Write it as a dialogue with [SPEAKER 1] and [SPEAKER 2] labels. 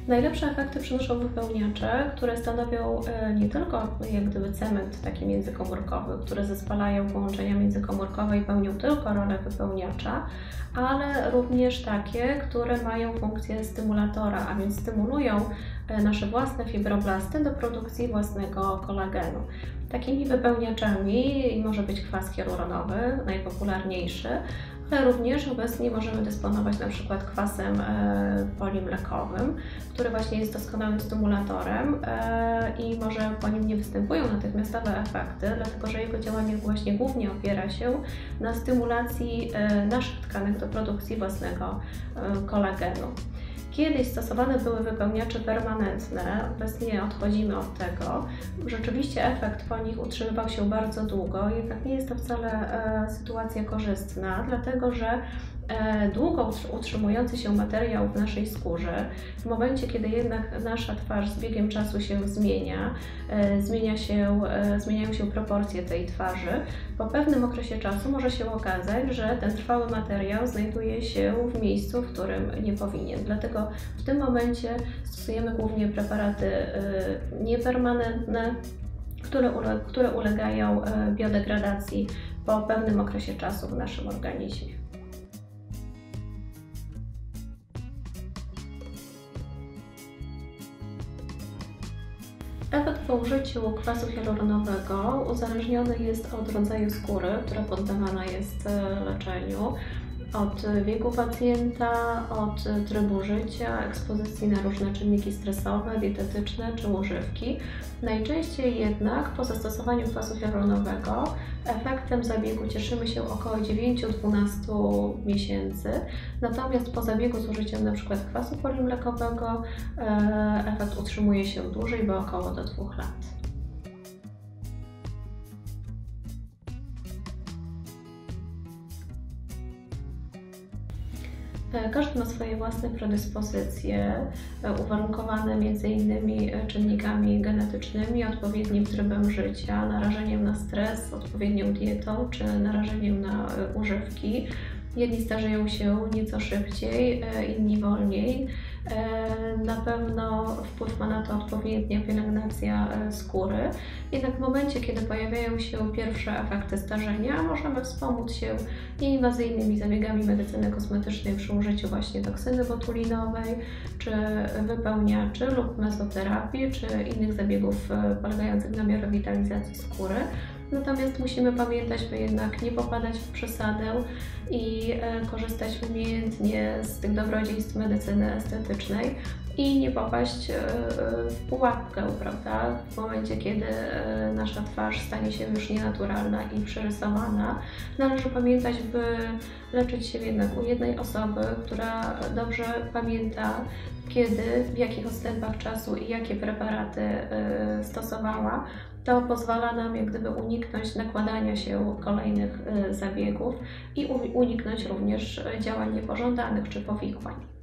[SPEAKER 1] Najlepsze efekty przynoszą wypełniacze, które stanowią nie tylko jak gdyby cement taki międzykomórkowy, które zespalają połączenia międzykomórkowe i pełnią tylko rolę wypełniacza, ale również takie, które mają funkcję stymulatora, a więc stymulują nasze własne fibroblasty do produkcji własnego kolagenu. Takimi wypełniaczami może być kwas hialuronowy, najpopularniejszy, ale również obecnie możemy dysponować na przykład kwasem polimlekowym, który właśnie jest doskonałym stymulatorem i może po nim nie występują natychmiastowe efekty, dlatego że jego działanie właśnie głównie opiera się na stymulacji naszych tkanek do produkcji własnego kolagenu. Kiedyś stosowane były wypełniacze permanentne, obecnie odchodzimy od tego. Rzeczywiście efekt po nich utrzymywał się bardzo długo, jednak nie jest to wcale sytuacja korzystna, dlatego że długo utrzymujący się materiał w naszej skórze, w momencie kiedy jednak nasza twarz z biegiem czasu się zmienia, zmieniają się proporcje tej twarzy, po pewnym okresie czasu może się okazać, że ten trwały materiał znajduje się w miejscu, w którym nie powinien. Dlatego w tym momencie stosujemy głównie preparaty niepermanentne, które ulegają biodegradacji po pewnym okresie czasu w naszym organizmie. Efekt po użyciu kwasu hialuronowego uzależniony jest od rodzaju skóry, która poddawana jest leczeniu, od wieku pacjenta, od trybu życia, ekspozycji na różne czynniki stresowe, dietetyczne czy używki. Najczęściej jednak po zastosowaniu kwasu hialuronowego efektem zabiegu cieszymy się około 9-12 miesięcy, natomiast po zabiegu z użyciem np. kwasu polimlekowego efekt utrzymuje się dłużej, bo około do 2 lat. Każdy ma swoje własne predyspozycje, uwarunkowane m.in. czynnikami genetycznymi, odpowiednim trybem życia, narażeniem na stres, odpowiednią dietą czy narażeniem na używki. Jedni starzeją się nieco szybciej, inni wolniej. Na pewno wpływ ma na to odpowiednia pielęgnacja skóry. Jednak w momencie, kiedy pojawiają się pierwsze efekty starzenia, możemy wspomóc się nieinwazyjnymi zabiegami medycyny kosmetycznej przy użyciu właśnie toksyny botulinowej, czy wypełniaczy lub mezoterapii, czy innych zabiegów polegających na rewitalizacji skóry. Natomiast musimy pamiętać, by jednak nie popadać w przesadę i korzystać umiejętnie z tych dobrodziejstw medycyny estetycznej i nie popaść w pułapkę, prawda? W momencie, kiedy nasza twarz stanie się już nienaturalna i przerysowana, należy pamiętać, by leczyć się jednak u jednej osoby, która dobrze pamięta, kiedy, w jakich odstępach czasu i jakie preparaty stosowała. To pozwala nam jak gdyby uniknąć nakładania się kolejnych zabiegów i uniknąć również działań niepożądanych czy powikłań.